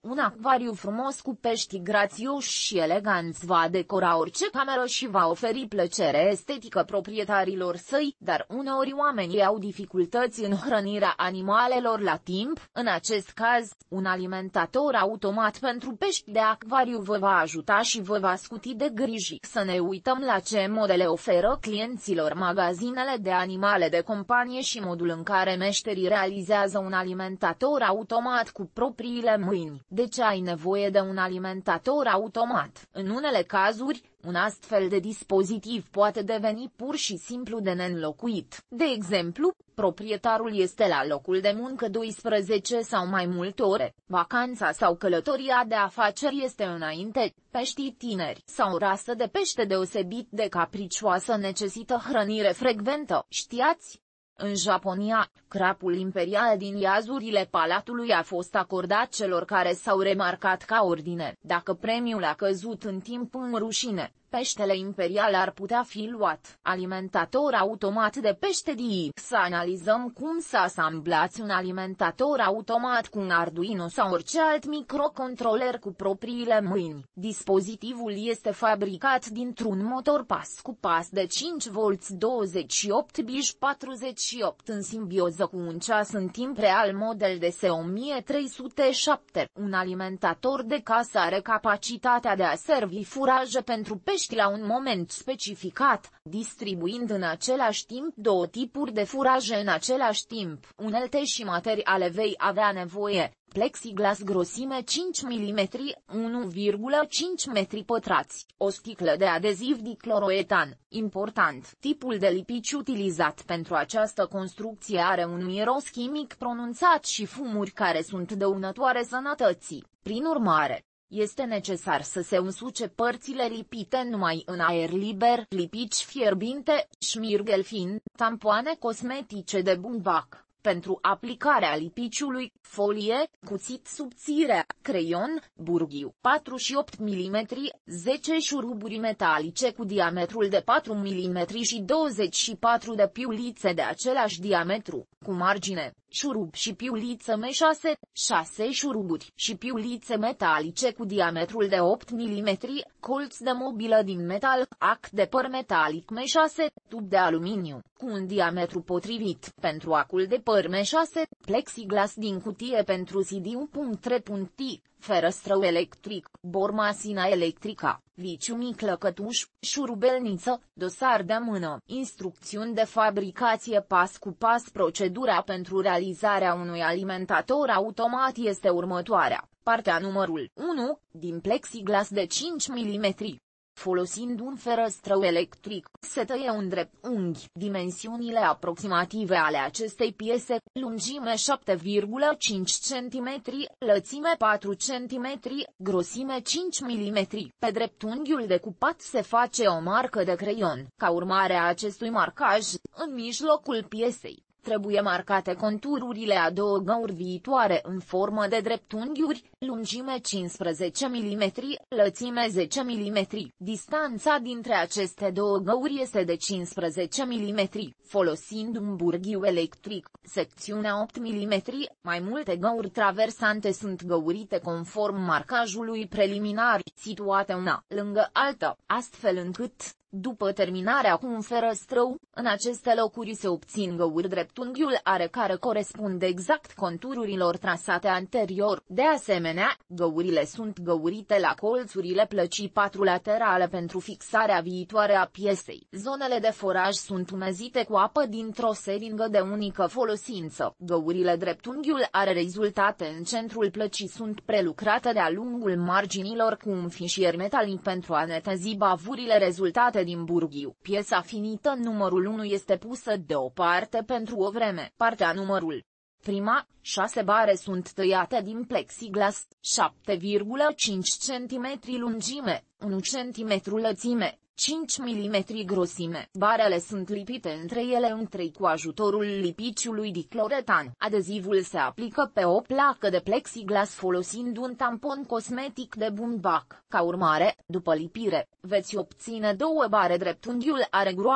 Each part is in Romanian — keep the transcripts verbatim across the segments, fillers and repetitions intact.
Un acvariu frumos cu pești grațioși și eleganți va decora orice cameră și va oferi plăcere estetică proprietarilor săi, dar uneori oamenii au dificultăți în hrănirea animalelor la timp. În acest caz, un alimentator automat pentru pești de acvariu vă va ajuta și vă va scuti de griji. Să ne uităm la ce modele oferă clienților magazinele de animale de companie și modul în care meșterii realizează un alimentator automat cu propriile mâini. De ce ai nevoie de un alimentator automat? În unele cazuri, un astfel de dispozitiv poate deveni pur și simplu de neînlocuit. De exemplu, proprietarul este la locul de muncă doisprezece sau mai multe ore, vacanța sau călătoria de afaceri este înainte, peștii tineri sau o rasă de pește deosebit de capricioasă necesită hrănire frecventă. Știați? În Japonia, crapul imperial din iazurile palatului a fost acordat celor care s-au remarcat ca ordine. Dacă premiul a căzut în timp în rușine, peștele imperial ar putea fi luat. Alimentator automat de pește D I. Să analizăm cum să asamblați un alimentator automat cu un Arduino sau orice alt microcontroler cu propriile mâini. Dispozitivul este fabricat dintr-un motor pas cu pas de cinci volți douăzeci și opt bij patruzeci și opt în simbioză cu un ceas în timp real model D S o mie trei sute șapte. Un alimentator de casă are capacitatea de a servi furaje pentru pești la un moment specificat, distribuind în același timp două tipuri de furaje în același timp. Unelte și materiale vei avea nevoie: plexiglas grosime cinci milimetri, unu virgulă cinci metri pătrați, o sticlă de adeziv dicloroetan. Important, tipul de lipici utilizat pentru această construcție are un miros chimic pronunțat și fumuri care sunt dăunătoare sănătății. Prin urmare, este necesar să se însuce părțile lipite numai în aer liber, lipici fierbinte, șmirgel fin, tampoane cosmetice de bumbac. Pentru aplicarea lipiciului, folie, cuțit subțire, creion, burghiu, patruzeci și opt milimetri, zece șuruburi metalice cu diametrul de patru milimetri și douăzeci și patru de piulițe de același diametru, cu margine, șurub și piuliță M șase, șase șuruburi și piulițe metalice cu diametrul de opt milimetri, colț de mobilă din metal, ac de păr metalic M șase, tub de aluminiu, cu un diametru potrivit pentru acul de păr M șase, plexiglas din cutie pentru C D-U.T, ferăstrău electric, bormasina electrică, viciu mic lăcătuș, șurubelniță, dosar de mână. Instrucțiuni de fabricație pas cu pas. Procedura pentru realizarea unui alimentator automat este următoarea. Partea numărul unu, din plexiglas de cinci milimetri. Folosind un ferăstrău electric, se tăie un dreptunghi. Dimensiunile aproximative ale acestei piese: lungime șapte virgulă cinci centimetri, lățime patru centimetri, grosime cinci milimetri. Pe dreptunghiul decupat se face o marcă de creion. Ca urmare a acestui marcaj, în mijlocul piesei, trebuie marcate contururile a două găuri viitoare în formă de dreptunghiuri, lungime cincisprezece milimetri, lățime zece milimetri. Distanța dintre aceste două găuri este de cincisprezece milimetri. Folosind un burghiu electric, secțiunea opt milimetri, mai multe găuri traversante sunt găurite conform marcajului preliminar, situate una lângă alta, astfel încât, după terminarea cu un ferăstrău, în aceste locuri se obțin găuri. Dreptunghiul are care corespunde exact contururilor trasate anterior. De asemenea, găurile sunt găurite la colțurile plăcii patru laterale pentru fixarea viitoare a piesei. Zonele de foraj sunt umezite cu apă dintr-o seringă de unică folosință. Găurile dreptunghiul are rezultate în centrul plăcii sunt prelucrate de-a lungul marginilor cu un fișier metalic pentru a netezi bavurile rezultate din burghiu. Piesa finită numărul unu este pusă deoparte pentru o vreme. Partea numărul prima, șase bare sunt tăiate din plexiglas, șapte virgulă cinci centimetri lungime, unu centimetru lățime, cinci milimetri grosime. Barele sunt lipite între ele în trei cu ajutorul lipiciului dicloretan. Adezivul se aplică pe o placă de plexiglas folosind un tampon cosmetic de bumbac. Ca urmare, după lipire, veți obține două bare. Dreptunghiul are groase,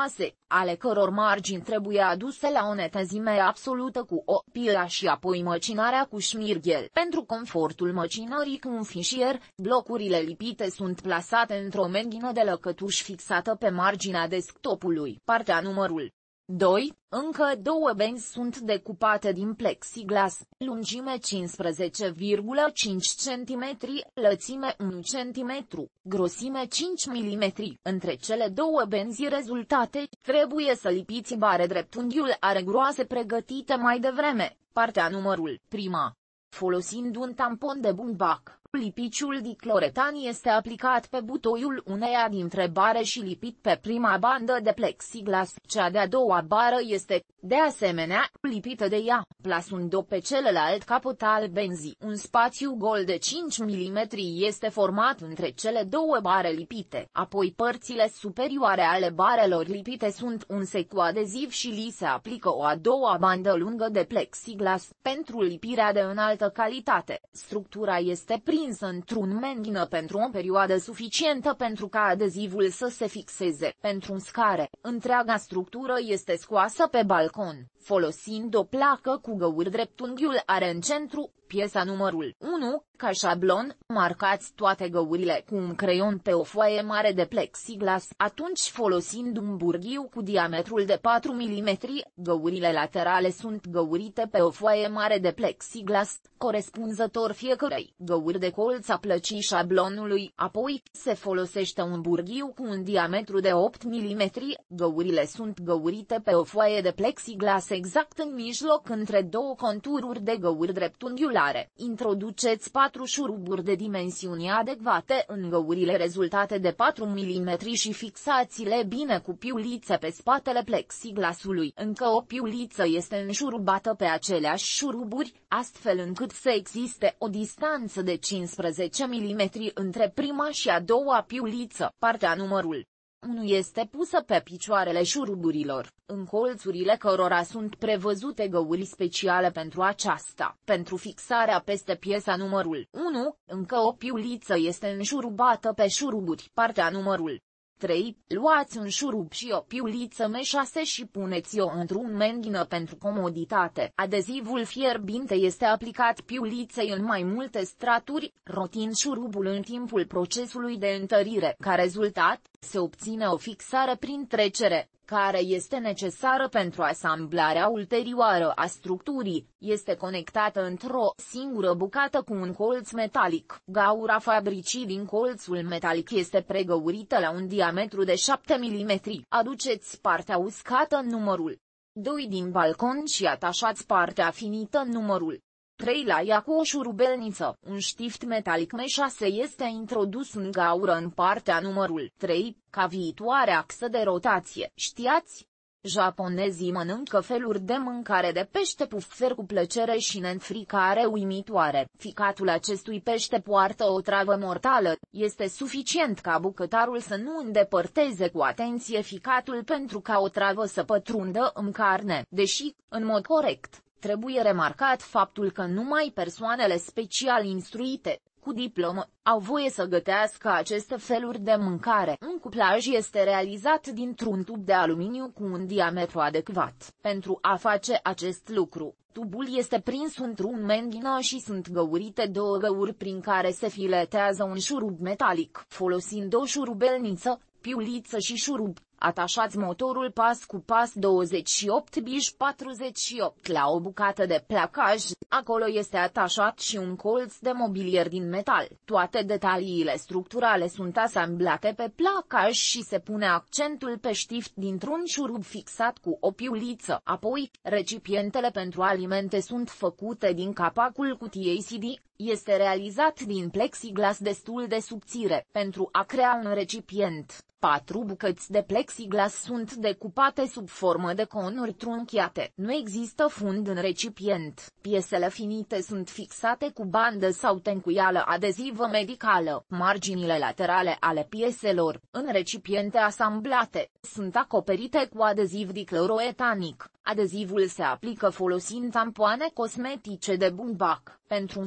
ale căror margini trebuie aduse la o netezime absolută cu o pilă și apoi măcinarea cu șmirghel. Pentru confortul măcinării cu un fișier, blocurile lipite sunt plasate într-o menghină de lăcătuș fixată pe marginea desktopului. Partea numărul doi. Încă două benzi sunt decupate din plexiglas, lungime cincisprezece virgulă cinci centimetri, lățime unu centimetru, grosime cinci milimetri. Între cele două benzi rezultate, trebuie să lipiți bare dreptunghiul aregroase pregătite mai devreme. Partea numărul prima. Folosind un tampon de bumbac, lipiciul dicloretan este aplicat pe butoiul uneia dintre bare și lipit pe prima bandă de plexiglas. Cea de-a doua bară este, de asemenea, lipită de ea, plasând-o pe celălalt capăt al benzii. Un spațiu gol de cinci milimetri este format între cele două bare lipite. Apoi părțile superioare ale barelor lipite sunt unse cu adeziv și li se aplică o a doua bandă lungă de plexiglas. Pentru lipirea de înaltă calitate, structura este prinsă într-un menghină pentru o perioadă suficientă pentru ca adezivul să se fixeze. Pentru uscare, întreaga structură este scoasă pe balcon, folosind o placă cu găuri. Dreptunghiul are în centru piesa numărul unu, ca șablon, marcați toate găurile cu un creion pe o foaie mare de plexiglas. Atunci, folosind un burghiu cu diametrul de patru milimetri, găurile laterale sunt găurite pe o foaie mare de plexiglas, corespunzător fiecărei găuri de colț a plăcii șablonului. Apoi, se folosește un burghiu cu un diametru de opt milimetri, găurile sunt găurite pe o foaie de plexiglas exact în mijloc între două contururi de găuri dreptunghiulare. Introduceți patru șuruburi de dimensiuni adecvate în găurile rezultate de patru milimetri și fixați-le bine cu piulițe pe spatele plexiglasului. Încă o piuliță este înșurubată pe aceleași șuruburi, astfel încât să existe o distanță de cincisprezece milimetri între prima și a doua piuliță. Partea numărul unu este pusă pe picioarele șuruburilor, în colțurile cărora sunt prevăzute găuri speciale pentru aceasta. Pentru fixarea peste piesa numărul unu, încă o piuliță este înșurubată pe șuruburi. Partea numărul trei. Luați un șurub și o piuliță M șase și puneți-o într-un menghină pentru comoditate. Adezivul fierbinte este aplicat piuliței în mai multe straturi, rotind șurubul în timpul procesului de întărire. Ca rezultat, se obține o fixare prin trecere, care este necesară pentru asamblarea ulterioară a structurii. Este conectată într-o singură bucată cu un colț metalic. Gaura fabricii din colțul metalic este pregăurită la un diametru de șapte milimetri. Aduceți partea uscată în numărul doi din balcon și atașați partea finită în numărul trei la ea cu o șurubelniță. Un știft metalic M șase este introdus în gaură în partea numărul trei, ca viitoare axă de rotație. Știați? Japonezii mănâncă feluri de mâncare de pește puffer cu plăcere și neînfricare uimitoare. Ficatul acestui pește poartă o travă mortală. Este suficient ca bucătarul să nu îndepărteze cu atenție ficatul pentru ca o travă să pătrundă în carne. Deși, în mod corect, trebuie remarcat faptul că numai persoanele special instruite, cu diplomă, au voie să gătească aceste feluri de mâncare. Un cuplaj este realizat dintr-un tub de aluminiu cu un diametru adecvat. Pentru a face acest lucru, tubul este prins într-un menghină și sunt găurite două găuri prin care se filetează un șurub metalic. Folosind o șurubelniță, piuliță și șurub, atașați motorul pas cu pas douăzeci și opt bij patruzeci și opt la o bucată de placaj. Acolo este atașat și un colț de mobilier din metal. Toate detaliile structurale sunt asamblate pe placaj și se pune accentul pe știft dintr-un șurub fixat cu o piuliță. Apoi, recipientele pentru alimente sunt făcute din capacul cutiei C D. Este realizat din plexiglas destul de subțire. Pentru a crea un recipient, patru bucăți de plexiglas sunt decupate sub formă de conuri trunchiate. Nu există fund în recipient. Piesele finite sunt fixate cu bandă sau tencuială adezivă medicală. Marginile laterale ale pieselor, în recipiente asamblate, sunt acoperite cu adeziv dicloroetanic. Adezivul se aplică folosind tampoane cosmetice de bumbac. Pentru uscare,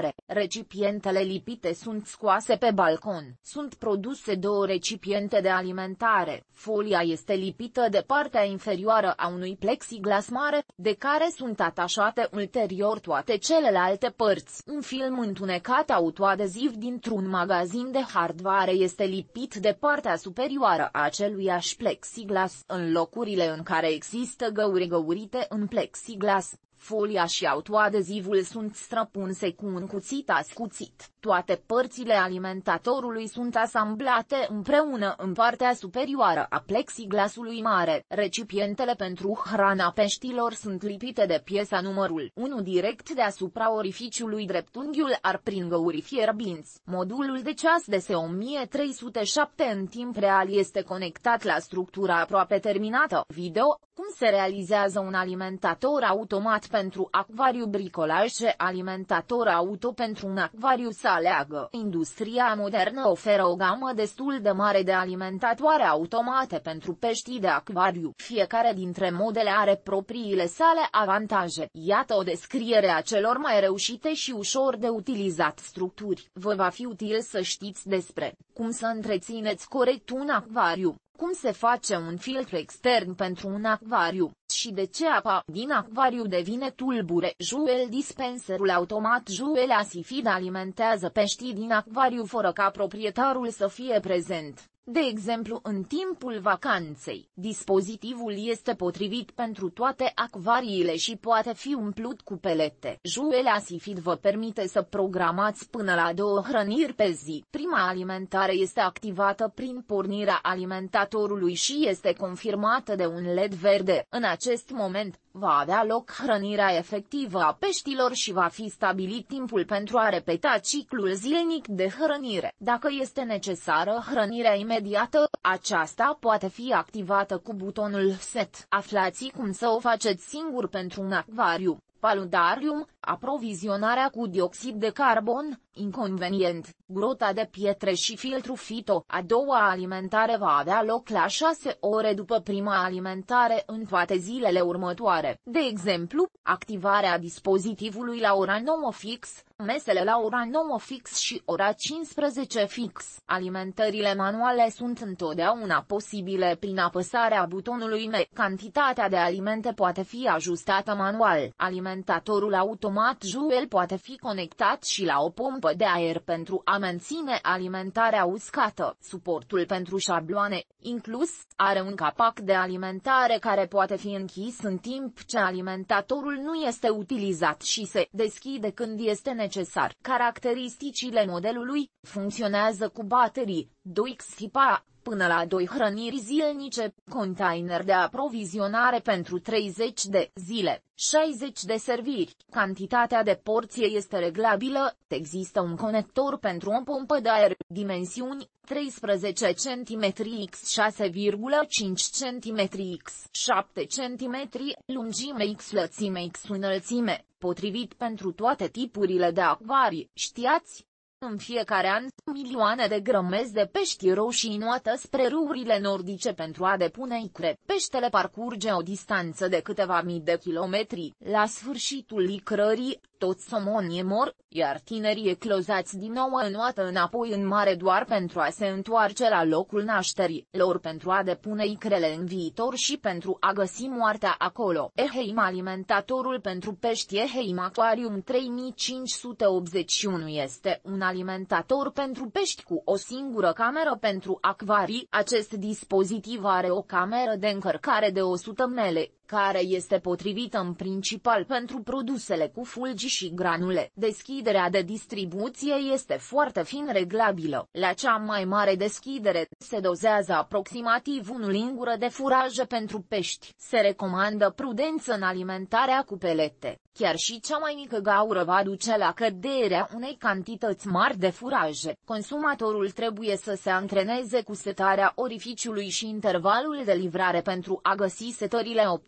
mare, recipientele lipite sunt scoase pe balcon. Sunt produse două recipiente de alimentare, folia este lipită de partea inferioară a unui plexiglas mare, de care sunt atașate ulterior toate celelalte părți. Un film întunecat autoadeziv dintr-un magazin de hardware este lipit de partea superioară a aceluiași plexiglas. În locurile în care există găuri găurite în plexiglas, folia și autoadezivul sunt străpunse cu un cuțit ascuțit. Toate părțile alimentatorului sunt asamblate împreună în partea superioară a plexiglasului mare. Recipientele pentru hrana peștilor sunt lipite de piesa numărul unu direct deasupra orificiului dreptunghiul ar prin găuri fierbinți. Modulul de ceas D S o mie trei sute șapte în timp real este conectat la structura aproape terminată. Video: cum se realizează un alimentator automat pentru acvariu? Bricolaj. Alimentator auto pentru un acvariu să aleagă. Industria modernă oferă o gamă destul de mare de alimentatoare automate pentru peștii de acvariu. Fiecare dintre modele are propriile sale avantaje. Iată o descriere a celor mai reușite și ușor de utilizat structuri. Vă va fi util să știți despre cum să întrețineți corect un acvariu, cum se face un filtru extern pentru un acvariu, și de ce apa din acvariu devine tulbure. Joule dispenserul automat Joule Asifid alimentează peștii din acvariu fără ca proprietarul să fie prezent. De exemplu, în timpul vacanței, dispozitivul este potrivit pentru toate acvariile și poate fi umplut cu pelete. Joule Asifid vă permite să programați până la două hrăniri pe zi. Prima alimentare este activată prin pornirea alimentatorului și este confirmată de un L E D verde. În acest moment, va avea loc hrănirea efectivă a peștilor și va fi stabilit timpul pentru a repeta ciclul zilnic de hrănire. Dacă este necesară hrănirea imediată, aceasta poate fi activată cu butonul Set. Aflați cum să o faceți singur pentru un acvariu. Paludarium, aprovizionarea cu dioxid de carbon, inconvenient, grota de pietre și filtru fito. A doua alimentare va avea loc la șase ore după prima alimentare în toate zilele următoare. De exemplu, activarea dispozitivului la ora nouă fix, mesele la ora nouă fix și ora cincisprezece fix. Alimentările manuale sunt întotdeauna posibile prin apăsarea butonului M. Cantitatea de alimente poate fi ajustată manual. Alimentatorul automat Joule poate fi conectat și la o pompă de aer pentru a menține alimentarea uscată. Suportul pentru șabloane, inclus, are un capac de alimentare care poate fi închis în timp ce alimentatorul nu este utilizat și se deschide când este necesar. Caracteristicile modelului: funcționează cu baterii, doi xipa, până la doi hrăniri zilnice, container de aprovizionare pentru treizeci de zile, șaizeci de serviri. Cantitatea de porție este reglabilă, există un conector pentru o pompă de aer, dimensiuni, treisprezece centimetri pe șase virgulă cinci centimetri pe șapte centimetri, lungime X, lățime X, înălțime, potrivit pentru toate tipurile de acvarii. Știați? În fiecare an, milioane de grămezi de pești roșii nuată spre râurile nordice pentru a depune icre. Peștele parcurge o distanță de câteva mii de kilometri. La sfârșitul licrării, toți somonii mor, iar tinerii eclozați din nou înoată înapoi în mare doar pentru a se întoarce la locul nașterii lor pentru a depune icrele în viitor și pentru a găsi moartea acolo. Eheim alimentatorul pentru pești Eheim Aquarium trei mii cinci sute optzeci și unu este un alimentator pentru pești cu o singură cameră pentru acvarii. Acest dispozitiv are o cameră de încărcare de o sută mililitri, care este potrivită în principal pentru produsele cu fulgi și granule. Deschiderea de distribuție este foarte fin reglabilă. La cea mai mare deschidere, se dozează aproximativ unu lingură de furaje pentru pești. Se recomandă prudență în alimentarea cu pelete. Chiar și cea mai mică gaură va duce la căderea unei cantități mari de furaje. Consumatorul trebuie să se antreneze cu setarea orificiului și intervalul de livrare pentru a găsi setările optime.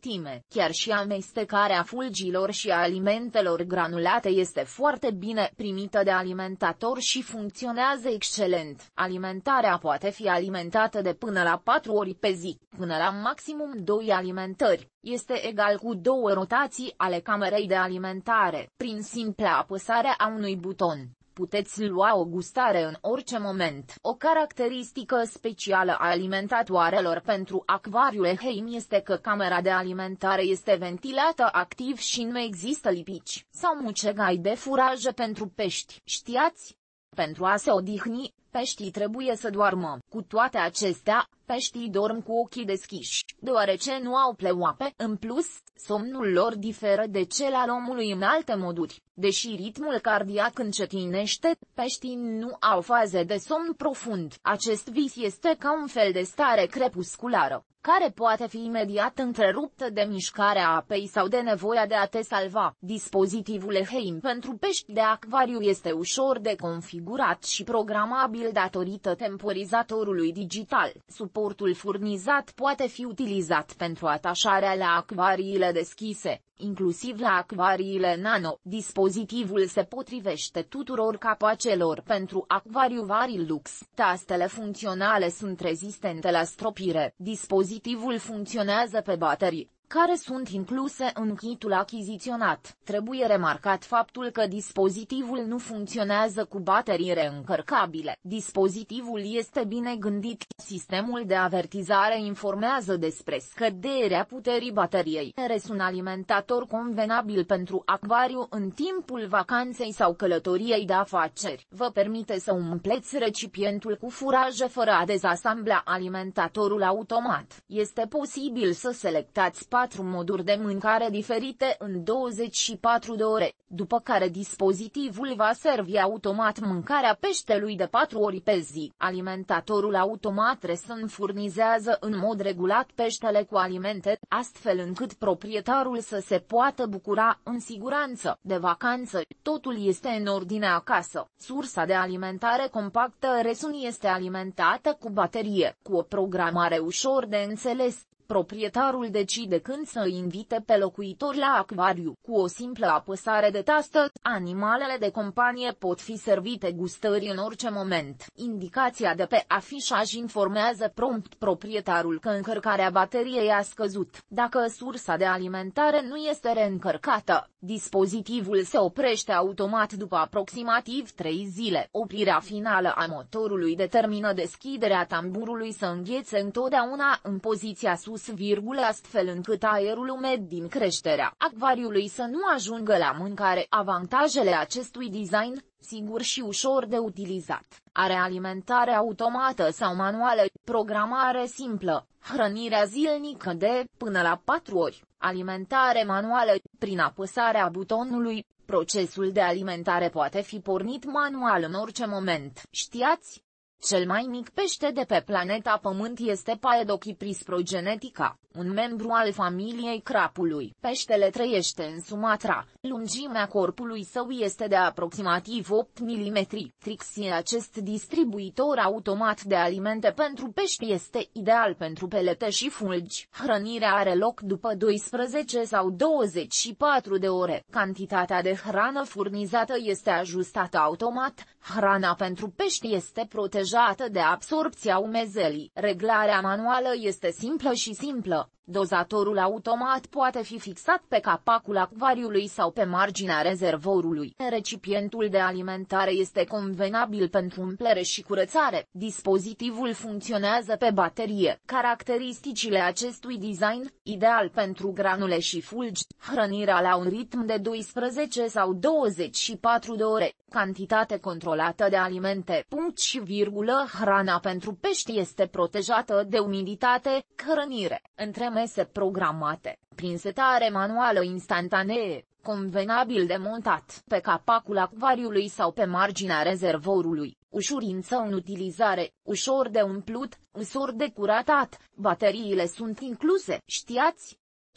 proteime. Chiar și amestecarea fulgilor și a alimentelor granulate este foarte bine primită de alimentator și funcționează excelent. Alimentarea poate fi alimentată de până la patru ori pe zi, până la maximum două alimentări. Este egal cu două rotații ale camerei de alimentare. Prin simpla apăsare a unui buton, puteți lua o gustare în orice moment. O caracteristică specială a alimentatoarelor pentru acvariul Heim este că camera de alimentare este ventilată activ și nu există lipici sau mucegai de furaje pentru pești. Știați? Pentru a se odihni, peștii trebuie să doarmă. Cu toate acestea, peștii dorm cu ochii deschiși, deoarece nu au pleoape. În plus, somnul lor diferă de cel al omului în alte moduri. Deși ritmul cardiac încetinește, peștii nu au faze de somn profund. Acest vis este ca un fel de stare crepusculară, care poate fi imediat întreruptă de mișcarea apei sau de nevoia de a te salva. Dispozitivul Heim pentru pești de acvariu este ușor de configurat și programabil datorită temporizatorului digital. Suportul furnizat poate fi utilizat pentru atașarea la acvariile deschise, inclusiv la acvariile nano. Dispozitivul se potrivește tuturor capacelor pentru acvariu Varilux. Tastele funcționale sunt rezistente la stropire. Dispozitivul funcționează pe baterii, care sunt incluse în kitul achiziționat. Trebuie remarcat faptul că dispozitivul nu funcționează cu baterii reîncărcabile. Dispozitivul este bine gândit. Sistemul de avertizare informează despre scăderea puterii bateriei. Eres un alimentator convenabil pentru acvariu în timpul vacanței sau călătoriei de afaceri. Vă permite să umpleți recipientul cu furaje fără a dezasambla alimentatorul automat. Este posibil să selectați patru moduri de mâncare diferite în douăzeci și patru de ore, după care dispozitivul va servi automat mâncarea peștelui de patru ori pe zi. Alimentatorul automat Resun furnizează în mod regulat peștele cu alimente, astfel încât proprietarul să se poată bucura în siguranță de vacanță. Totul este în ordine acasă. Sursa de alimentare compactă Resun este alimentată cu baterie, cu o programare ușor de înțeles. Proprietarul decide când să îi invite pe locuitori la acvariu. Cu o simplă apăsare de tastă, animalele de companie pot fi servite gustării în orice moment. Indicația de pe afișaj informează prompt proprietarul că încărcarea bateriei a scăzut. Dacă sursa de alimentare nu este reîncărcată, dispozitivul se oprește automat după aproximativ trei zile. Oprirea finală a motorului determină deschiderea tamburului să înghețe întotdeauna în poziția sus, astfel încât aerul umed din creșterea acvariului să nu ajungă la mâncare. Avantajele acestui design, sigur și ușor de utilizat, are alimentare automată sau manuală, programare simplă, hrănirea zilnică de până la patru ori, alimentare manuală, prin apăsarea butonului. Procesul de alimentare poate fi pornit manual în orice moment. Știați? Cel mai mic pește de pe planeta Pământ este Paedocypris progenetica, un membru al familiei crapului. Peștele trăiește în Sumatra. Lungimea corpului său este de aproximativ opt milimetri. Trixie, acest distribuitor automat de alimente pentru pești, este ideal pentru pelete și fulgi. Hrănirea are loc după doisprezece sau douăzeci și patru de ore. Cantitatea de hrană furnizată este ajustată automat. Hrana pentru pești este protejată de absorbția umezelii. Reglarea manuală este simplă și simplă. Dozatorul automat poate fi fixat pe capacul acvariului sau pe marginea rezervorului. Recipientul de alimentare este convenabil pentru umplere și curățare. Dispozitivul funcționează pe baterie. Caracteristicile acestui design, ideal pentru granule și fulgi, hrănirea la un ritm de doisprezece sau douăzeci și patru de ore, cantitate controlată de alimente, punct și virgulă. Hrana pentru pești este protejată de umiditate. Hrănire între mese programate, prin setare manuală instantanee, convenabil de montat pe capacul acvariului sau pe marginea rezervorului, ușurință în utilizare, ușor de umplut, ușor de curatat, bateriile sunt incluse. Știați?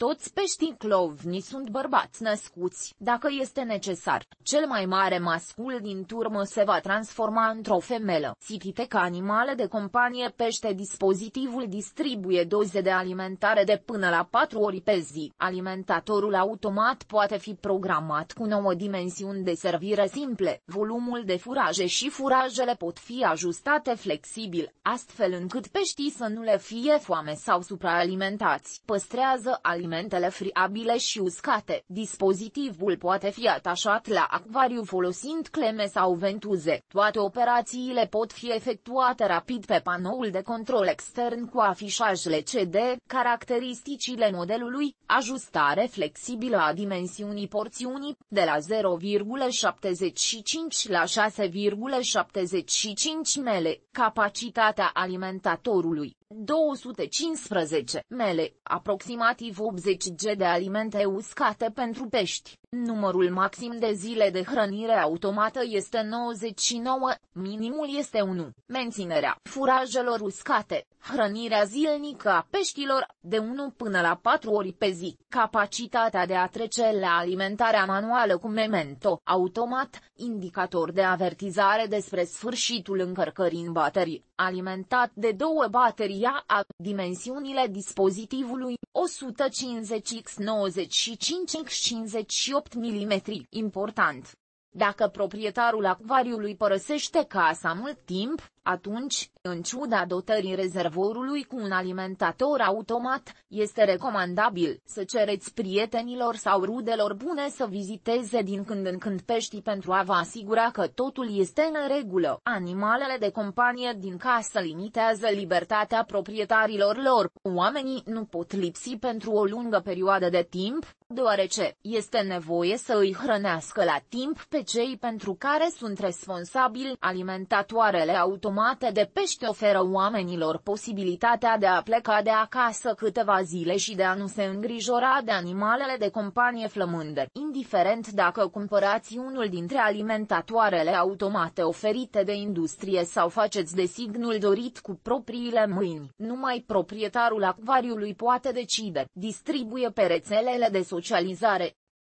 Toți peștii clovni sunt bărbați născuți. Dacă este necesar, cel mai mare mascul din turmă se va transforma într-o femelă. Citite animale de companie pește. Dispozitivul distribuie doze de alimentare de până la patru ori pe zi. Alimentatorul automat poate fi programat cu nouă dimensiuni de servire simple. Volumul de furaje și furajele pot fi ajustate flexibil, astfel încât peștii să nu le fie foame sau supraalimentați. Păstrează alimentele friabile și uscate. Dispozitivul poate fi atașat la acvariu folosind cleme sau ventuze. Toate operațiile pot fi efectuate rapid pe panoul de control extern cu afișaj L C D. Caracteristicile modelului: ajustare flexibilă a dimensiunii porțiunii, de la zero virgulă șaptezeci și cinci la șase virgulă șaptezeci și cinci mele. Capacitatea alimentatorului: două sute cincisprezece mele, aproximativ optzeci grame de alimente uscate pentru pești. Numărul maxim de zile de hrănire automată este nouăzeci și nouă, minimul este unu. Menținerea furajelor uscate, hrănirea zilnică a peștilor, de unu până la patru ori pe zi. Capacitatea de a trece la alimentarea manuală cu memento automat, indicator de avertizare despre sfârșitul încărcării în baterii, alimentat de două baterii A A. Dimensiunile dispozitivului: o sută cincizeci pe nouăzeci și cinci pe cincizeci și opt milimetri. Important: dacă proprietarul acvariului părăsește casa mult timp, atunci, în ciuda dotării rezervorului cu un alimentator automat, este recomandabil să cereți prietenilor sau rudelor bune să viziteze din când în când peștii pentru a vă asigura că totul este în regulă. Animalele de companie din casă limitează libertatea proprietarilor lor. Oamenii nu pot lipsi pentru o lungă perioadă de timp, deoarece este nevoie să îi hrănească la timp pe cei pentru care sunt responsabili. Alimentatoarele automate de pește oferă oamenilor posibilitatea de a pleca de acasă câteva zile și de a nu se îngrijora de animalele de companie flămânde. Indiferent dacă cumpărați unul dintre alimentatoarele automate oferite de industrie sau faceți designul dorit cu propriile mâini, numai proprietarul acvariului poate decide. Distribuie pe rețelele de socializare.